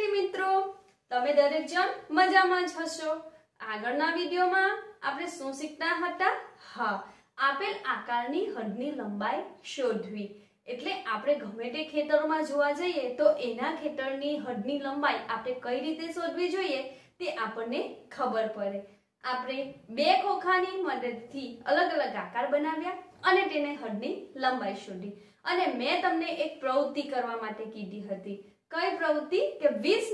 વિદ્યાર્થી મિત્રો, તમે દરેક જણ મજામાં જ હશો। આગળના વિડિયોમાં આપણે શું શીખતા હતા? હા, આપેલ આકારની હદની લંબાઈ શોધવી। એટલે આપણે ગમે તે ખેતરમાં જોવા જઈએ તો એના ખેતરની હદની લંબાઈ આપણે કઈ રીતે શોધવી જોઈએ તે આપણને ખબર પડે। આપણે બે ખોખાની મદદથી અલગ અલગ આકાર બનાવ્યા અને તેને હદની લંબાઈ શોધી। અને મેં તમને એક પ્રવૃત્તિ કરવા માટે કીધી હતી। કઈ પ્રવૃત્તિ? કે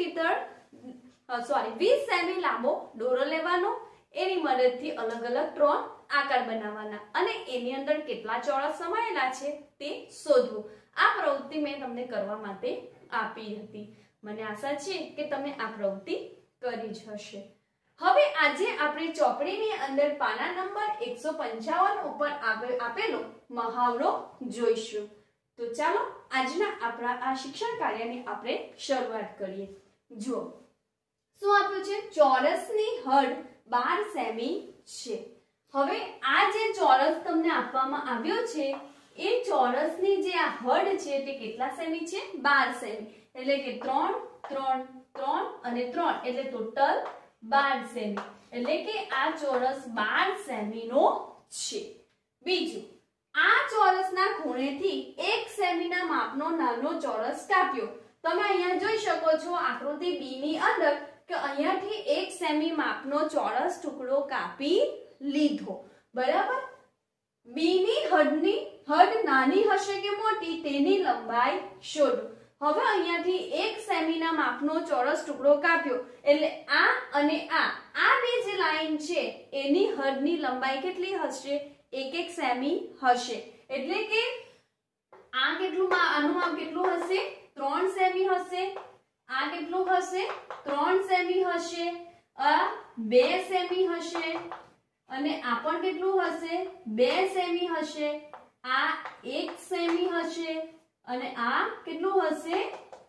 20 સેમી લાંબો દોરો લેવાનો, એની મદદથી અલગ અલગ ત્રણ આકાર બનાવવાના અને એની અંદર કેટલા ચોરસ સમાયેલા છે તે શોધવું। આ પ્રવૃત્તિ મેં તમને કરવા માટે આપી હતી। મને આશા છે કે તમે આ પ્રવૃત્તિ કરી જ હશે। હવે આજે આપણે ચોપડીની અંદર પાના નંબર 155 ઉપર આપેલો મહાવરો જોઈશું। તો ચાલો આજના આપણા આ શિક્ષણ કાર્યની આપણે શરૂઆત કરીએ। જુઓ શું આપ્યું છે? ચોરસની હદ 12 સેમી છે। હવે આ જે ચોરસ તમને આપવામાં આવ્યો છે એ ચોરસની જે આ હદ છે તે કેટલા સેમી છે? 12 સેમી। એટલે કે 3 3 3 અને 3 એટલે ટોટલ 12 સેમી। એટલે કે આ ચોરસ 12 સેમીનો છે। બીજું, આ ચોરસના ખૂણેથી 1 સેમીના માપનો નાનો ચોરસ કાપ્યો। તમે અહીંયા જોઈ શકો છો આકૃતિ બી ની અંદર કે અહીંયાથી 1 સેમી માપનો ચોરસ ટુકડો કાપી લીધો, બરાબર। બી ની હદ નાની હશે કે મોટી તેની લંબાઈ શોધો। હવે અહીંયાથી 1 સેમીના માપનો ચોરસ ટુકડો કાપ્યો એટલે આ અને આ બે જે લાઈન છે એની હદની લંબાઈ કેટલી હશે? 1 સેમી હશે। એટલે કે આ કેટલું આનું માપ કેટલું હશે? 3 સેમી હશે। આ કેટલું હશે? 3 સેમી હશે। આ 2 સેમી હશે અને આ પણ કેટલું હશે? 2 સેમી હશે। આ 1 સેમી હશે અને આ કેટલું હશે?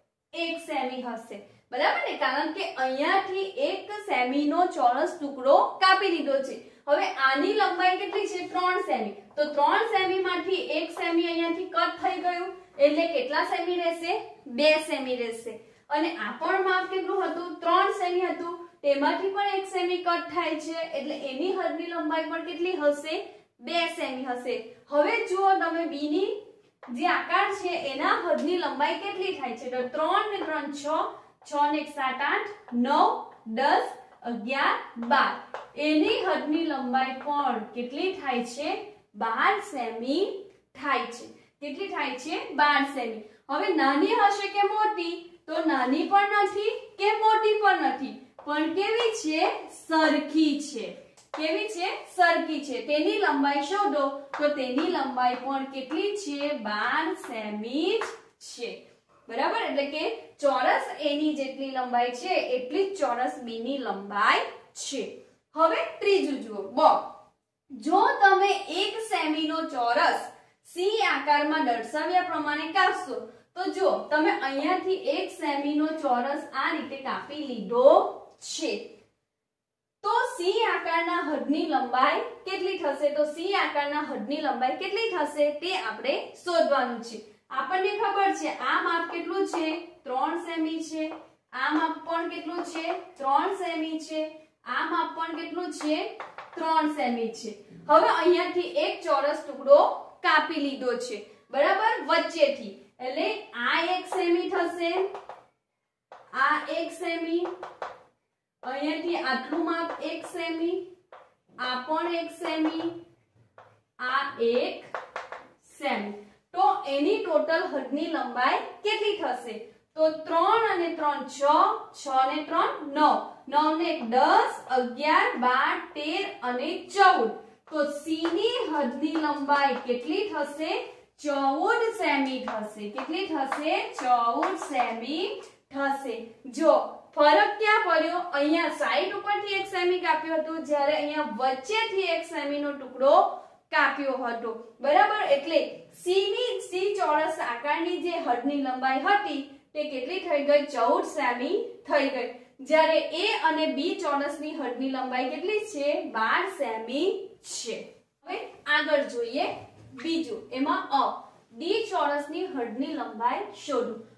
1 સેમી હશે, બરાબર ને? કારણ કે અહીંયાથી 1 સેમીનો ચોરસ ટુકડો કાપી લીધો છે। હવે આની લંબાઈ કેટલી છે? 3 સેમી। તો 3 સેમી માંથી 1 સેમી અહીંયાથી કટ થઈ ગયું એટલે કેટલા સેમી રહેશે? 2 સેમી રહેશે। અને આ પણ માપ કેટલું હતું? 3 સેમી હતું, તેમાંથી પણ 1 સેમી કટ થાય છે એટલે એની હદની લંબાઈ પણ કેટલી હશે? 2 સેમી હશે। હવે જુઓ તમે બી ની જે આકાર છે એના હદની લંબાઈ કેટલી થાય છે? તો 3 ને 3 6, 6 ને 1 7 8 9 10 11 12 એની હદની લંબાઈ પણ કેટલી થાય છે? 12 સેમી થાય છે। કેટલી થાય છે? 12 સેમી। હવે નાની હશે કે મોટી? તો નાની પણ નથી કે મોટી પણ નથી, પણ કેવી છે? સરખી છે। કેવી છે? સરખી છે। તેની લંબાઈ શોધો તો તેની લંબાઈ પણ કેટલી છે? 12 સેમી છે, બરાબર। એટલે કે ચોરસ એની જેટલી લંબાઈ છે એટલી જ ચોરસ બી ની લંબાઈ છે। હવે ત્રીજું જુઓ, જો તમે 1 સેમીનો ચોરસ સી આકારમાં દર્શાવ્યા પ્રમાણે કાપશો તો જો તમે અહીંયાથી 1 સેમીનો ચોરસ આ રીતે કાપી લીધો છે તો સી આકારના હદની લંબાઈ કેટલી થશે? તો સી આકારના હદની લંબાઈ કેટલી થશે તે આપણે શોધવાનું છે। આપણને ખબર છે આ માપ કેટલું છે? 3 સેમી છે। આ માપ પણ કેટલું છે? 3 સેમી છે। આ માપ પણ કેટલું છે? 3 સેમી છે। હવે અહીંયાથી એક ચોરસ ટુકડો કાપી લીધો છે, બરાબર, વચ્ચેથી। એટલે આ 1 સેમી થશે, આ 1 સેમી, અહીંયાથી આટલું માપ 1 સેમી, આ પણ 1 સેમી, આ 1 સેમી। તો એની ટોટલ હદની લંબાઈ કેટલી થશે? તો 3 અને 3 6, 6 ને 3 9, 9 ને 10 11 12 13 અને 14। તો સી ની હદની લંબાઈ કેટલી થશે? 14 સેમી થશે। કેટલી થશે? 14 સેમી થશે। જો ફરક ક્યાં પડ્યો? અહીંયા સાઈડ ઉપરથી 1 સેમી કાપ્યો હતો જ્યારે અહીંયા વચ્ચેથી 1 સેમીનો ટુકડો કાપ્યો હતો, બરાબર। એટલે સી ચોરસ આકારની જે હદની લંબાઈ હતી તે કેટલી થઈ ગઈ? 14 સેમી થઈ ગઈ। જ્યારે એ અને બી ચોરસની હદની લંબાઈ કેટલી છે? 12 સેમી છે। હવે આગળ જોઈએ બીજું, એમાં ડી ચોરસની હદની લંબાઈ શોધો।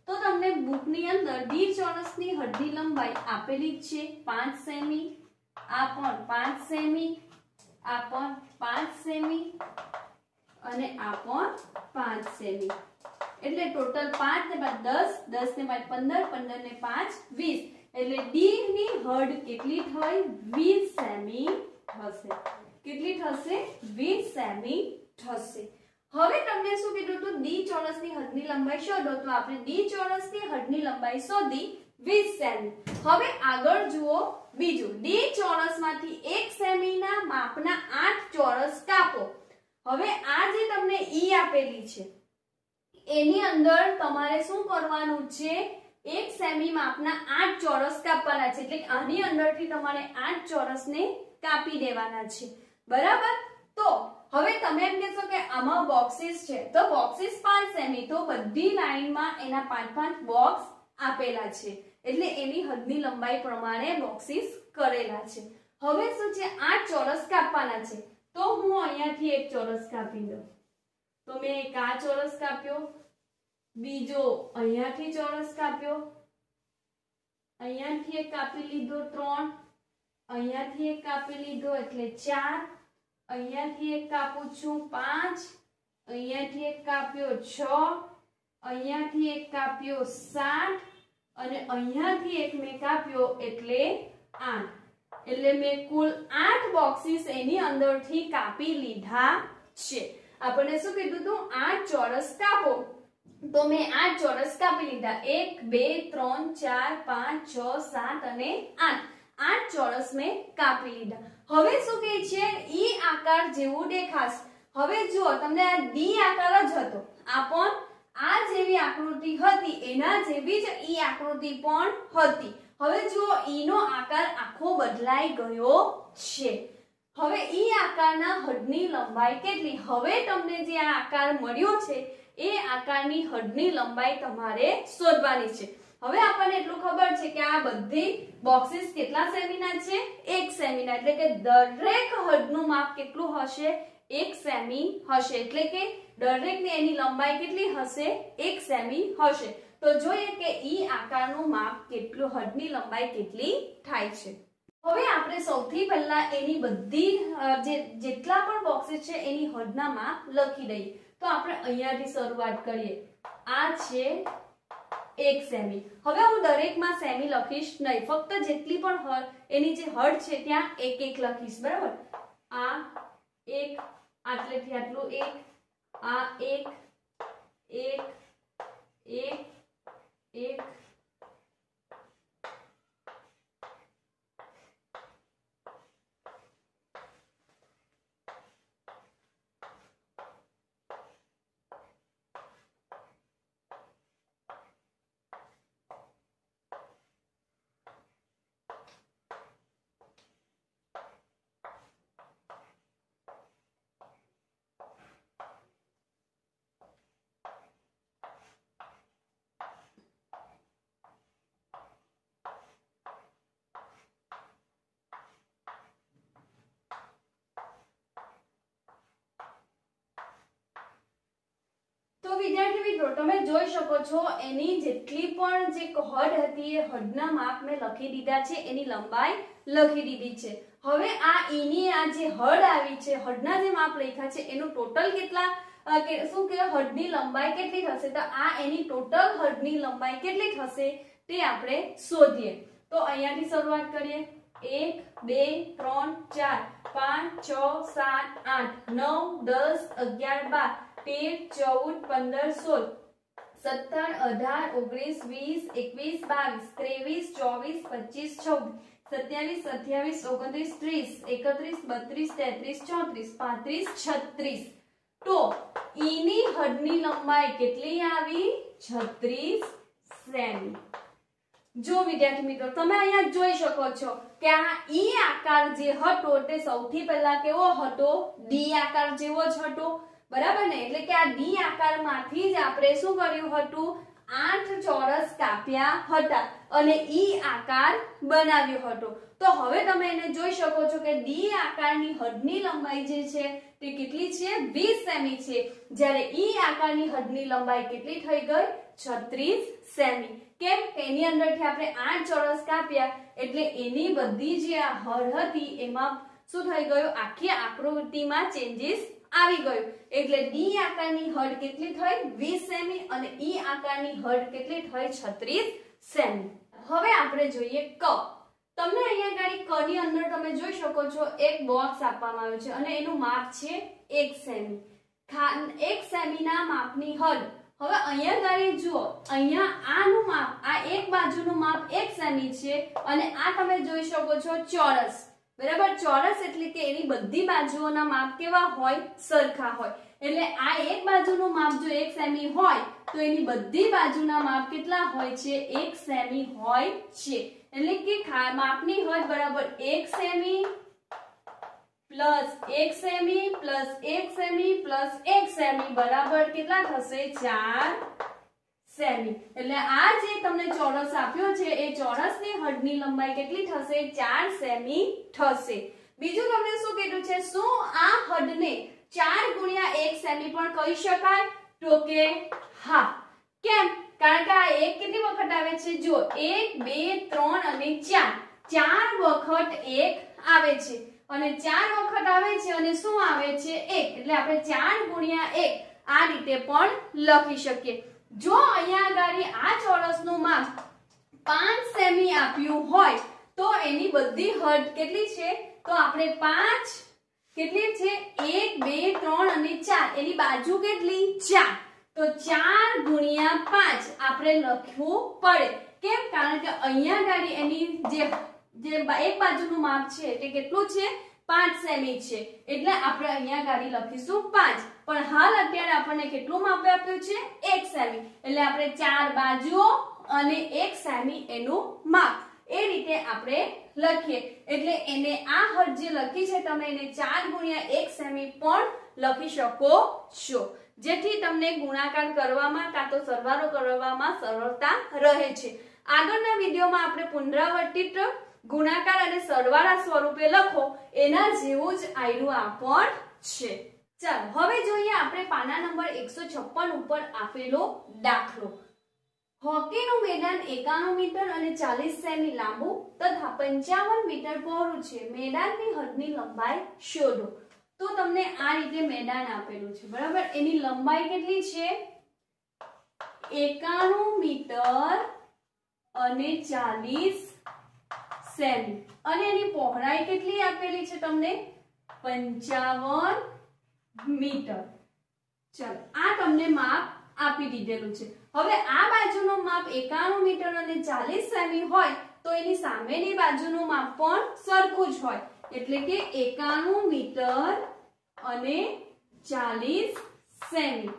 તો તમને બુકની અંદર ડી ચોરસની હદની લંબાઈ આપેલી જ છે 5 સેમી, આ પણ 5 સેમી, આ પણ 5 સેમી અને આ પણ 5 સેમી, એટલે ટોટલ 5 ને બાદ 10, 10 ને બાદ 15, 15 ને 5 20, એટલે ડી ની હદ કેટલી થઈ? 20 સેમી થશે. કેટલી થશે? 20 સેમી થશે. હવે તમને શું કીધું હતું? ડી ચોરસની હદની લંબાઈ શોધો. તો આપણે ડી ચોરસની હદની લંબાઈ શોધી 20 સેમી. હવે આગળ જુઓ બીજું, ડી ચોરસમાંથી 1 સેમીના માપના 8 ચોરસ કાપો. હવે આ જે તમને ઈ આપેલી છે એની અંદર તમારે શું કરવાનું છે? 1 સેમી માપના 8 ચોરસ કાપવાના છે, એટલે આની અંદરથી તમારે 8 ચોરસને કાપી દેવાના છે. બરાબર? તો હવે તમે એમ કહેશો કે આમાં બોક્સીસ છે, તો બોક્સીસ 5 સેમી, તો બધી લાઈનમાં એના 5-5 બોક્સ આપેલા છે, એટલે એની હદની લંબાઈ પ્રમાણે બોક્સીસ કરેલા છે. હવે શું છે? 8 ચોરસ કાપવાના છે, તો હું અહીંયાથી એક ચોરસ કાપી દઉં. તો મેં એક આ ચોરસ કાપ્યો, બીજો અહીંયાથી ચોરસ કાપ્યો, અહીંયાથી એક કાપી લીધો 3, અહીંયાથી એક કાપી લીધો એટલે 4, અહીંયાથી એક કાપું છું 5, અહીંયાથી એક કાપ્યો 6, અહીંયાથી એક કાપ્યો 7 અને અહીંયાથી એક મેં કાપ્યો એટલે 8. એટલે મેં કુલ 8 બોક્સીસ એની અંદરથી કાપી લીધા છે. આપણે શું કીધું હતું? 8 ચોરસ કાપો. તો મેં 8 ચોરસ કાપી લીધા. 1 2 3 4 5 6 7 અને 8. 8 ચોરસ મેં કાપી લીધા. હવે શું કહે છે? ઈ આકાર જેવું દેખાશે. હવે જુઓ, તમને આ ડી આકાર જ હતો, આ પણ આ જેવી આકૃતિ હતી એના જેવી જ ઈ આકૃતિ પણ હતી. હવે જુઓ, ઈ નો આકાર આખો બદલાઈ ગયો છે. હવે ઈ આકારના હદની લંબાઈ કેટલી? હવે તમને જે આ આકાર મળ્યો છે એ આકારની હદની લંબાઈ તમારે શોધવાની છે. હવે આપણને એટલું ખબર છે કે આ બધી બોક્સીસ કેટલા સેમીના છે? 1 સેમીના, એટલે કે દરેક હદનું માપ કેટલું હશે? 1 સેમી હશે, એટલે કે દરેકની એની લંબાઈ કેટલી હશે? 1 સેમી હશે. તો જોઈએ કે ઈ આકારનું માપ કેટલું, હદની લંબાઈ કેટલી થાય છે. હવે આપણે સૌથી પહેલા એની બધી જેટલા પણ બોક્સીસ છે એની હદના માપ લખી દઈએ. તો આપણે અહીંયાથી શરૂઆત કરીએ. આ છે 1 સેમી. હવે હું દરેકમાં સેમી લખીશ નહીં, ફક્ત જેટલી પણ એની જે હદ છે ત્યાં 1-1 લખીશ. બરાબર? આ 1, આટલેથી આટલું 1, આ 1 1 1 1 તો વિદ્યાર્થી મિત્રો, તમે જોઈ શકો છો એની જેટલી પણ જે હદ હતી એ હદના માપ મેં લખી દીધા છે, એની લંબાઈ લખી દીધી છે. હવે આ ઈની આ જે હદ આવી છે, હદના જે માપ લખ્યા છે એનું ટોટલ કેટલા શું કે હદની લંબાઈ કેટલી થશે? તો આ એની ટોટલ હદની લંબાઈ કેટલી થશે તે આપણે શોધીએ. તો અહીંયાથી શરૂઆત કરીએ. 1 2 3 4 5 6 7 8 9 10 11 12 13 14 15 16 17 18 19 20 21 22 23 24 25 26 27 31 તો ઈની હદની લંબાઈ કેટલી આવી? 36 સેમી. જો વિદ્યાર્થી મિત્રો, તમે અહીંયા જોઈ શકો છો કે આ ઈ આકાર જે હતો તે સૌથી પહેલા કેવો હતો? ડી આકાર જેવો જ હતો. બરાબર ને? એટલે કે આ ડી આકારમાંથી જ આપણે શું કર્યું હતું? 8 ચોરસ કાપ્યા હતા અને ઈ આકાર બનાવ્યો હતો. તો હવે તમે એને જોઈ શકો છો કે ડી આકારની હદની લંબાઈ જે છે તે કેટલી છે? 20 સેમી છે. જ્યારે ઈ આકારની હદની લંબાઈ કેટલી થઈ ગઈ? 36 સેમી. કેમ? એની અંદરથી આપણે 8 ચોરસ કાપ્યા એટલે એની બધી જે આ હદ હતી એમાં શું થઈ ગયું? આખી આકૃતિમાં ચેન્જીસ આવી ગયું. એટલે ડી આકારની હદ કેટલી થઈ? 20 સેમી અને ઈ આકારની હદ કેટલી થઈ? 36 સેમી. હવે આપણે જોઈએ ક. તમને અહીંયા ગાડી ક ની અંદર તમે જોઈ શકો છો એક બોક્સ આપવામાં આવ્યું છે અને એનું માપ છે 1 સેમી. 1 સેમીના માપની હદ. હવે અહીંયા ગાડી જુઓ, અહીંયા આનું માપ, આ એક બાજુનું માપ 1 સેમી છે અને આ તમે જોઈ શકો છો ચોરસ. બરાબર? ચોરસ એટલે કે એની બધી બાજુઓના માપ કેવા હોય? સરખા હોય. એટલે આ એક બાજુનું માપ જો 1 સેમી હોય તો એની બધી બાજુના માપ કેટલા હોય છે? 1 સેમી હોય છે. એટલે કે માપની હદ બરાબર 1 સેમી પ્લસ 1 સેમી પ્લસ 1 સેમી પ્લસ 1 સેમી બરાબર કેટલા થશે? 4 સેમી. એટલે આ જે તમને ચોરસ આપ્યો છે એ ચોરસની હદની લંબાઈ કેટલી થશે? 4 સેમી થશે. બીજું તમને શું કીધું છે? શું આ હદને 4 ગુણ્યા 1 સેમી પણ કહી શકાય? તો કે હા. કેમ? કારણ કે આ એક કેટલી વખત આવે છે? જો 1 2 3 અને 4 4 વખત 1 આવે છે અને 4 વખત આવે છે અને શું આવે છે? 1. એટલે આપણે 4 ગુણ્યા 1 આ રીતે પણ લખી શકીએ. જો અહીંયા ગાડી આ ચોરસનું માપ 5 સેમી આપ્યું હોય તો એની બધી હદ કેટલી છે? તો આપણે 5 કેટલી છે? 1 2 3 અને 4 એની બાજુ કેટલી? 4. તો 4 ગુણ્યા 5 આપણે લખવું પડે. કેમ? કારણ કે અહીંયા ગાડી એની જે એક બાજુનું માપ છે તે કેટલું છે? 5 સેમી છે. એટલે આપણે અહીંયા ગાડી લખીશું 5. પણ હાલ અત્યારે આપણને કેટલું માપ આપ્યું છે? 1 સેમી. એટલે આપણે 4 બાજુઓ અને 1 સેમી એનું માપ. એ રીતે આપણે લખીએ. એટલે એને આ હદ જે લખી છે તમે એને 4 ગુણ્યા 1 સેમી પણ લખી શકો છો. જેથી તમને ગુણાકાર કરવામાં કાં તો સરવાળો કરવામાં સરળતા રહે છે. આગળના વિડીયોમાં આપણે પુનરાવર્તિત ગુણાકાર અને સરવાળા સ્વરૂપે લખો એના જેવું જ આયરું આ પણ છે. ચાલો હવે જોઈએ આપણે પાના નંબર 156 ઉપર આપેલો દાખલો. હોકીનું મેદાન 91 મીટર અને 40 સેમી લાંબુ તથા 55 મીટર પહોળું છે. મેદાનની હદની લંબાઈ શોધો. તો તમને આ રીતે મેદાન આપેલું છે. બરાબર? એની લંબાઈ કેટલી છે? 91 મીટર અને 40 સેમી અને એની પહોળાઈ કેટલી આપેલી છે તમને? 55 મીટર. ચાલો આ તમને માપ આપી દીધેલું છે. હવે આ બાજુનું માપ 91 મીટર અને 40 સેમી હોય તો એની સામેની બાજુનું માપ પણ સરખું જ હોય. એટલે કે 91 મીટર અને 40 સેમી.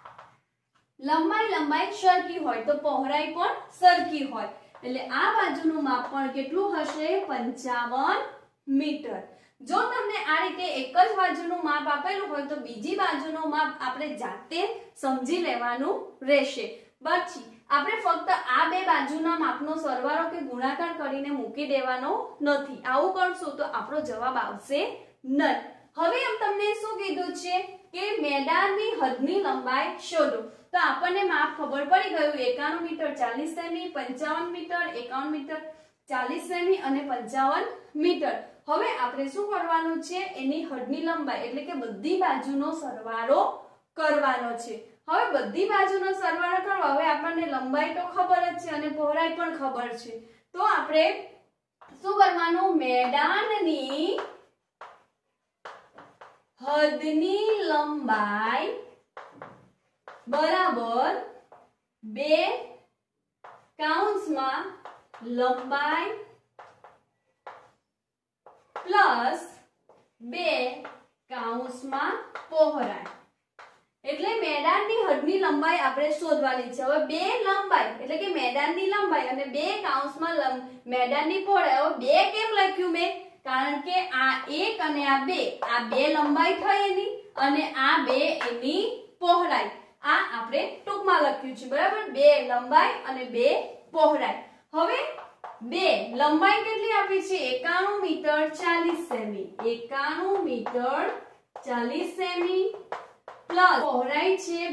લંબાઈ સરખી હોય તો પહોળાઈ પણ સરખી હોય. એટલે આ બાજુનું માપ પણ કેટલું હશે? 55 મીટર. જો તમને આ રીતે એક જ બાજુનું માપ આપેલું હોય તો બીજી બાજુનું માપ આપણે જાતે સમજી લેવાનું રહેશે. પછી આપણે ફક્ત આ બે બાજુના માપનો સરવાળો કે ગુણાકાર કરીને મૂકી દેવાનો નથી. આવું કરશું તો આપણો જવાબ આવશે નહીં. હવે તમને શું કીધું છે કે મેદાનની હદની લંબાઈ શોધો. તો આપણને માપ ખબર પડી ગયું. 91 મીટર 40 સેમી, 55 મીટર, 51 મીટર 40 સેમી અને 55 મીટર. હવે આપણે શું કરવાનું છે? એની હદની લંબાઈ એટલે કે બધી બાજુનો સરવાળો કરવાનો છે. હવે બધી બાજુનો સરવાળો કરવા હવે આપણને લંબાઈ તો ખબર જ છે અને પહોળાઈ પણ ખબર છે. તો આપણે શું કરવાનું? મેદાનની હદની લંબાઈ બરાબર 2 કૌંસમાં લંબાઈ પ્લસ 2 કૌંસમાં પહોળાઈ. એટલે મેદાનની હદની લંબાઈ આપણે શોધવાની છે. હવે 2 લંબાઈ એટલે કે મેદાનની લંબાઈ અને 2 કૌંસમાં મેદાનની પહોળાઈ. હવે 2 કેમ લખ્યું મેં? કારણ કે આ 1 અને આ 2 આ 2 લંબાઈ થઈ એની અને આ 2 એની પહોળાઈ. આ આપણે ટૂંકમાં લખ્યું છે. બરાબર? 2 લંબાઈ અને 2 પહોળાઈ. હવે 2 લંબાઈ કેટલી આપી છે? 91 મીટર 40 સેમી. 91 મીટર 40 સેમી પ્લસ પહોળાઈ છે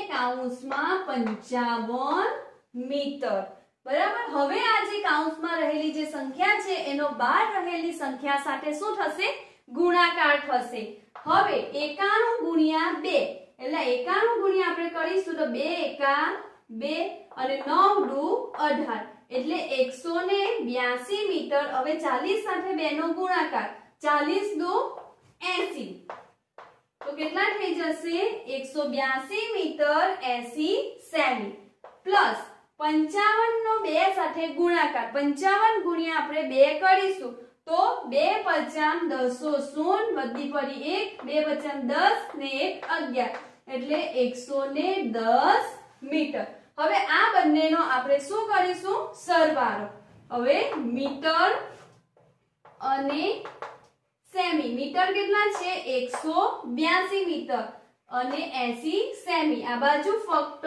2 મીટર, બરાબર। હવે આ જે કૌંસમાં રહેલી જે સંખ્યા છે એનો બહાર રહેલી સંખ્યા સાથે શું થશે? ગુણાકાર થશે। હવે 91 ગુણ્યા 2 એટલે 91 ગુણ્યા આપણે કરીશું તો 2 એકા 2 અને 9 દુ 18 એટલે 182 મીટર। હવે 40 સાથે 2 નો ગુણાકાર 40 દુ 80 તો કેટલા થઈ જશે? 182 મીટર 80 સેમી પ્લસ 55 નો 2 સાથે ગુણાકાર 55 ગુણ્યા આપણે 2 કરીશું તો 2 55 10 શૂન્ય વધી પડી 1 2 55 10 ને 1 11 એટલે 110 મીટર। હવે આ બંનેનો આપણે શું કરીશું? સરવાળો। હવે મીટર અને સેમી, મીટર કેટલા છે? 182 મીટર અને 80 સેમી। આ બાજુ ફક્ત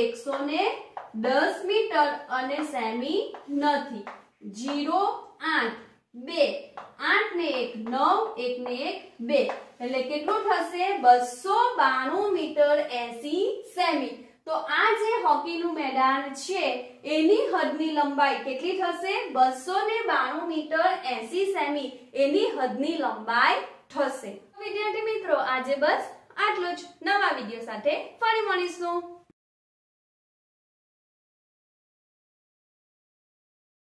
110 મીટર અને સેમી નથી। 0 8 2 8 ને 1 9 1 ને 1 2 એટલે કેટલું થશે? 292 મીટર 80 સેમી। તો આ જે હોકીનું મેદાન છે એની હદની લંબાઈ કેટલી થશે? 292 મીટર 80 સેમી એની હદની લંબાઈ થશે। વિદ્યાર્થી મિત્રો આજે બસ આટલું જ। નવા વિડિયો સાથે ફરી મળીશું।